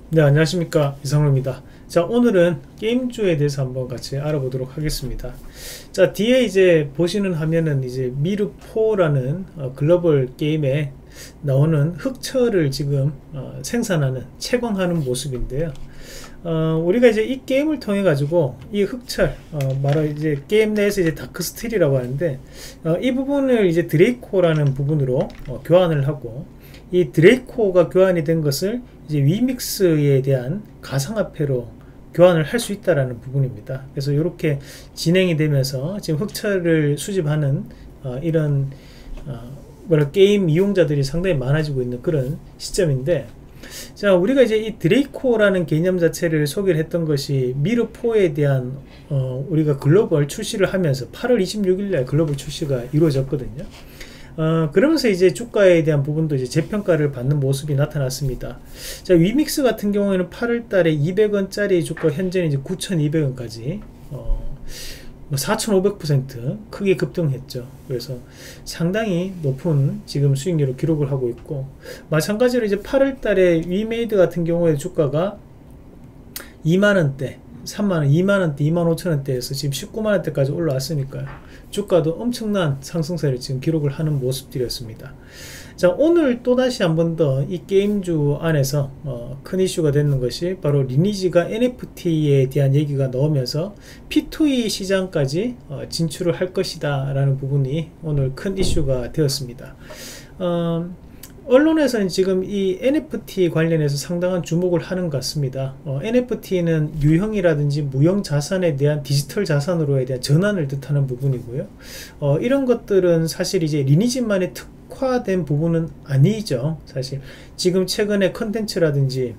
네, 안녕하십니까, 이상로입니다. 자, 오늘은 게임주에 대해서 한번 같이 알아보도록 하겠습니다. 자, 뒤에 이제 보시는 화면은 이제 미르4라는 글로벌 게임에 나오는 흑철을 지금 생산하는, 채광하는 모습인데요. 우리가 이제 이 게임을 통해 가지고 이 흑철, 바로 이제 게임 내에서 이제 다크스틸이라고 하는데, 이 부분을 이제 드레이코라는 부분으로 교환을 하고, 이 드레이코가 교환이 된 것을 이제 위믹스에 대한 가상화폐로 교환을 할 수 있다라는 부분입니다. 그래서 이렇게 진행이 되면서 지금 흑철을 수집하는 이런 게임 이용자들이 상당히 많아지고 있는 그런 시점인데, 자, 우리가 이제 이 드레이코라는 개념 자체를 소개를 했던 것이 미르4에 대한 우리가 글로벌 출시를 하면서 8월 26일 날 글로벌 출시가 이루어졌거든요. 그러면서 이제 주가에 대한 부분도 이제 재평가를 받는 모습이 나타났습니다. 자, 위믹스 같은 경우에는 8월 달에 200원짜리 주가 현재는 이제 9,200원까지 4,500% 크게 급등했죠. 그래서 상당히 높은 지금 수익률을 기록을 하고 있고, 마찬가지로 이제 8월 달에 위메이드 같은 경우에 주가가 2만원대, 3만원, 2만원대, 25,000원대에서 지금 19만원대까지 올라왔으니까요. 주가도 엄청난 상승세를 지금 기록을 하는 모습들이었습니다. 자, 오늘 또다시 한 번 더 이 게임주 안에서 큰 이슈가 되는 것이 바로 리니지가 NFT에 대한 얘기가 나오면서 P2E 시장까지 진출을 할 것이다 라는 부분이 오늘 큰 이슈가 되었습니다. 언론에서는 지금 이 NFT 관련해서 상당한 주목을 하는 것 같습니다. NFT는 유형이라든지 무형 자산에 대한 디지털 자산으로에 대한 전환을 뜻하는 부분이고요. 이런 것들은 사실 이제 리니지만의 특화된 부분은 아니죠. 사실 지금 최근에 컨텐츠라든지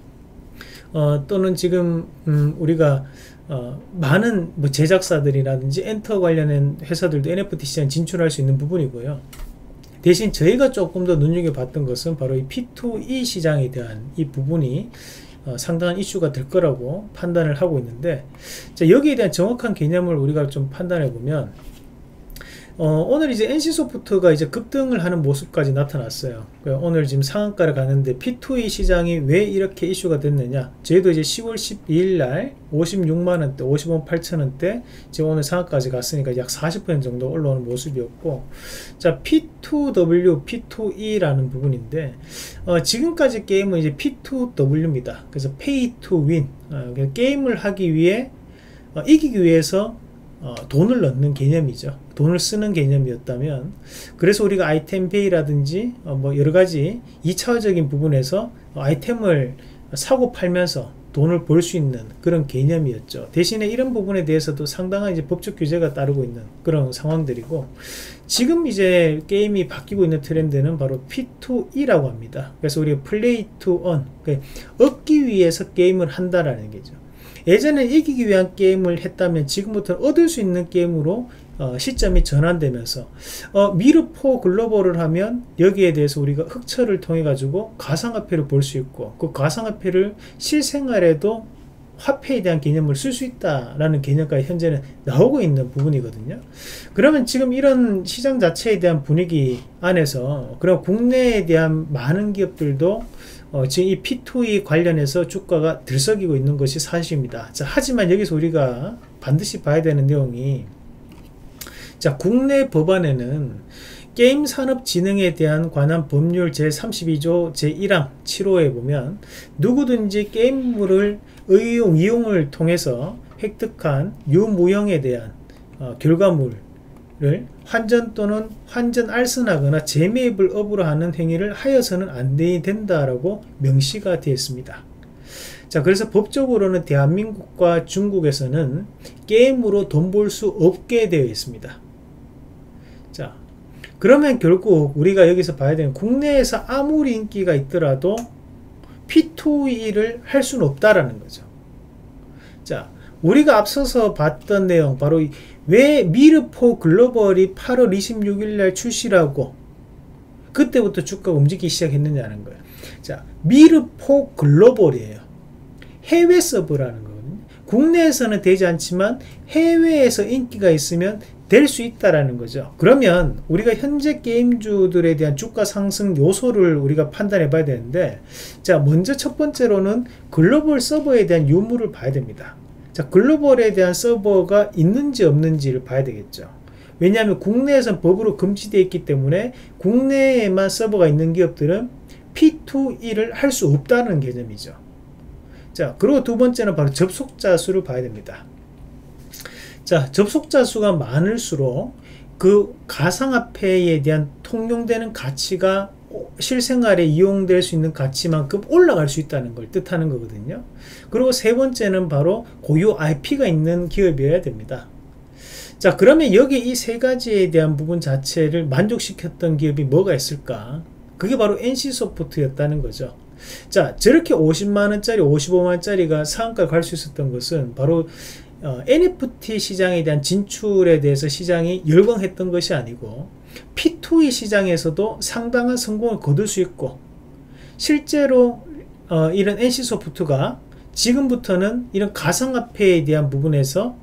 또는 지금 우리가 많은 제작사들이라든지 엔터 관련된 회사들도 NFT 시장에 진출할 수 있는 부분이고요. 대신 저희가 조금 더 눈여겨봤던 것은 바로 이 P2E 시장에 대한 이 부분이 상당한 이슈가 될 거라고 판단을 하고 있는데, 자, 여기에 대한 정확한 개념을 우리가 좀 판단해 보면, 오늘 이제 NC소프트가 이제 급등을 하는 모습까지 나타났어요. 오늘 지금 상한가를 가는데 P2E 시장이 왜 이렇게 이슈가 됐느냐, 저희도 이제 10월 12일 날 56만원대 50원 8천원대 지금 오늘 상한가까지 갔으니까 약 40% 정도 올라오는 모습이었고, 자, P2W P2E라는 부분인데, 지금까지 게임은 이제 P2W입니다. 그래서 Pay to Win, 게임을 하기 위해 이기기 위해서 돈을 넣는 개념이죠. 돈을 쓰는 개념이었다면, 그래서 우리가 아이템 페이라든지 뭐 여러가지 2차적인 부분에서 아이템을 사고 팔면서 돈을 벌 수 있는 그런 개념이었죠. 대신에 이런 부분에 대해서도 상당한 이제 법적 규제가 따르고 있는 그런 상황들이고, 지금 이제 게임이 바뀌고 있는 트렌드는 바로 P2E라고 합니다. 그래서 우리가 Play to Earn, 얻기 위해서 게임을 한다라는 게죠. 예전에 이기기 위한 게임을 했다면 지금부터는 얻을 수 있는 게임으로 시점이 전환되면서 미르4 글로벌을 하면 여기에 대해서 우리가 흑철을 통해 가지고 가상화폐를 볼 수 있고, 그 가상화폐를 실생활에도 화폐에 대한 개념을 쓸 수 있다라는 개념까지 현재는 나오고 있는 부분이거든요. 그러면 지금 이런 시장 자체에 대한 분위기 안에서, 그럼 국내에 대한 많은 기업들도 지금 이 P2E 관련해서 주가가 들썩이고 있는 것이 사실입니다. 자, 하지만 여기서 우리가 반드시 봐야 되는 내용이, 자, 국내 법안에는 게임산업진흥에 대한 관한 법률 제32조 제1항 7호에 보면, 누구든지 게임물을 이용을 통해서 획득한 유무형에 대한 결과물을 환전 또는 환전 알선하거나 재매입을 업으로 하는 행위를 하여서는 안 된다라고 명시가 되어 있습니다. 자, 그래서 법적으로는 대한민국과 중국에서는 게임으로 돈 벌 수 없게 되어 있습니다. 자, 그러면 결국 우리가 여기서 봐야 되는, 국내에서 아무리 인기가 있더라도 P2E를 할 수는 없다라는 거죠. 자, 우리가 앞서서 봤던 내용, 바로 왜 미르4 글로벌이 8월 26일 날 출시라고 그때부터 주가가 움직이기 시작했느냐는 거예요. 자, 미르4 글로벌이에요. 해외 서버라는 거거든요. 국내에서는 되지 않지만 해외에서 인기가 있으면 될 수 있다라는 거죠. 그러면 우리가 현재 게임주들에 대한 주가 상승 요소를 우리가 판단해 봐야 되는데, 자, 먼저 첫 번째로는 글로벌 서버에 대한 유무를 봐야 됩니다. 자, 글로벌에 대한 서버가 있는지 없는지를 봐야 되겠죠. 왜냐하면 국내에선 법으로 금지되어 있기 때문에 국내에만 서버가 있는 기업들은 P2E를 할 수 없다는 개념이죠. 자, 그리고 두 번째는 바로 접속자 수를 봐야 됩니다. 자, 접속자 수가 많을수록 그 가상화폐에 대한 통용되는 가치가 실생활에 이용될 수 있는 가치만큼 올라갈 수 있다는 걸 뜻하는 거거든요. 그리고 세 번째는 바로 고유 IP가 있는 기업이어야 됩니다. 자, 그러면 여기 이 세 가지에 대한 부분 자체를 만족시켰던 기업이 뭐가 있을까? 그게 바로 NC소프트였다는 거죠. 자, 저렇게 50만원짜리 55만원짜리가 상한가 갈 수 있었던 것은 바로 NFT 시장에 대한 진출에 대해서 시장이 열광했던 것이 아니고 P2E 시장에서도 상당한 성공을 거둘 수 있고, 실제로 이런 NC소프트가 지금부터는 이런 가상화폐에 대한 부분에서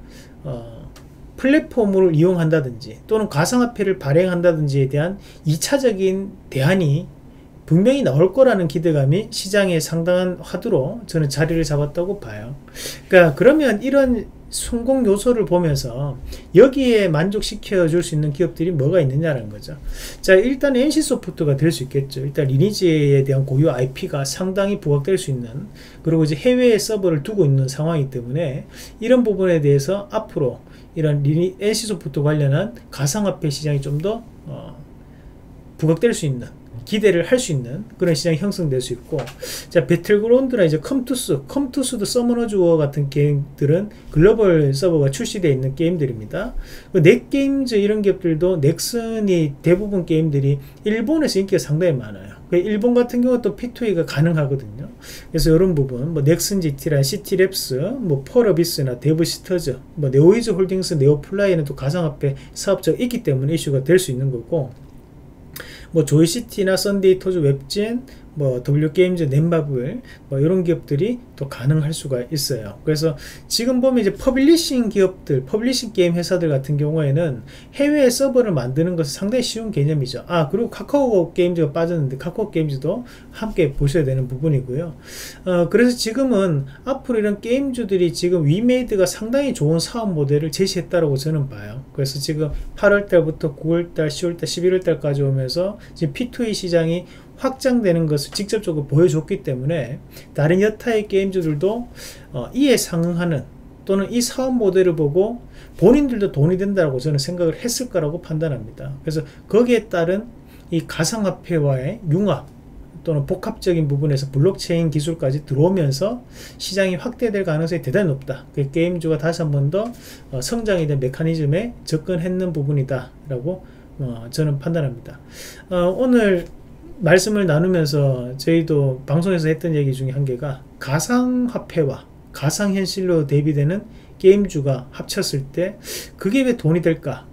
플랫폼을 이용한다든지 또는 가상화폐를 발행한다든지에 대한 2차적인 대안이 분명히 나올 거라는 기대감이 시장에 상당한 화두로 저는 자리를 잡았다고 봐요. 그러니까 그러면 이런 성공 요소를 보면서 여기에 만족시켜 줄 수 있는 기업들이 뭐가 있느냐라는 거죠. 자, 일단 NC소프트가 될 수 있겠죠. 일단 리니지에 대한 고유 IP가 상당히 부각될 수 있는, 그리고 이제 해외에 서버를 두고 있는 상황이기 때문에 이런 부분에 대해서 앞으로 이런 NC소프트 관련한 가상화폐 시장이 좀 더 부각될 수 있는, 기대를 할 수 있는 그런 시장이 형성될 수 있고, 자, 배틀그라운드나 이제 컴투스도 서머너즈워 같은 게임들은 글로벌 서버가 출시되어 있는 게임들입니다. 넷게임즈 이런 기업들도 넥슨이 대부분 게임들이 일본에서 인기가 상당히 많아요. 일본 같은 경우 또 P2E가 가능하거든요. 그래서 이런 부분, 뭐 넥슨 GT랑 시티랩스, 뭐 펄어비스나 데브시터즈, 뭐 네오이즈 홀딩스, 네오플라이는 또 가상화폐 사업자가 있기 때문에 이슈가 될 수 있는 거고, 뭐 조이시티나 썬데이 토즈 웹진, 뭐 W게임즈, 넷마블, 뭐 이런 기업들이 또 가능할 수가 있어요. 그래서 지금 보면 이제 퍼블리싱 기업들, 퍼블리싱 게임 회사들 같은 경우에는 해외 서버를 만드는 것은 상당히 쉬운 개념이죠. 아, 그리고 카카오 게임즈가 빠졌는데 카카오 게임즈도 함께 보셔야 되는 부분이고요. 그래서 지금은 앞으로 이런 게임주들이 지금 위메이드가 상당히 좋은 사업 모델을 제시했다라고 저는 봐요. 그래서 지금 8월달부터 9월달, 10월달, 11월달까지 오면서 지금 P2E 시장이 확장되는 것을 직접적으로 보여줬기 때문에 다른 여타의 게임주들도 이에 상응하는 또는 이 사업 모델을 보고 본인들도 돈이 된다고 저는 생각을 했을 거라고 판단합니다. 그래서 거기에 따른 이 가상화폐와의 융합 또는 복합적인 부분에서 블록체인 기술까지 들어오면서 시장이 확대될 가능성이 대단히 높다. 그 게임주가 다시 한 번 더 성장에 대한 메커니즘에 접근했는 부분이다 라고 저는 판단합니다. 오늘 말씀을 나누면서 저희도 방송에서 했던 얘기 중에 한 개가 가상화폐와 가상현실로 대비되는 게임주가 합쳤을 때 그게 왜 돈이 될까,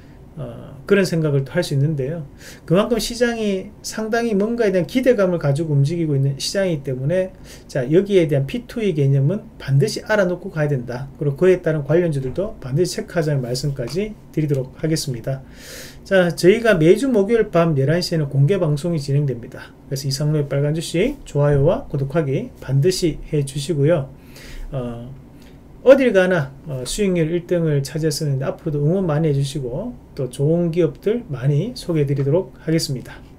그런 생각을 할 수 있는데요. 그만큼 시장이 상당히 뭔가에 대한 기대감을 가지고 움직이고 있는 시장이기 때문에, 자, 여기에 대한 P2E 개념은 반드시 알아놓고 가야 된다. 그리고 그에 따른 관련주들도 반드시 체크하자는 말씀까지 드리도록 하겠습니다. 자, 저희가 매주 목요일 밤 11시에는 공개 방송이 진행됩니다. 그래서 이상로의 빨간 주식 좋아요와 구독하기 반드시 해 주시고요. 어딜 가나 수익률 1등을 차지했었는데 앞으로도 응원 많이 해주시고 또 좋은 기업들 많이 소개해 드리도록 하겠습니다.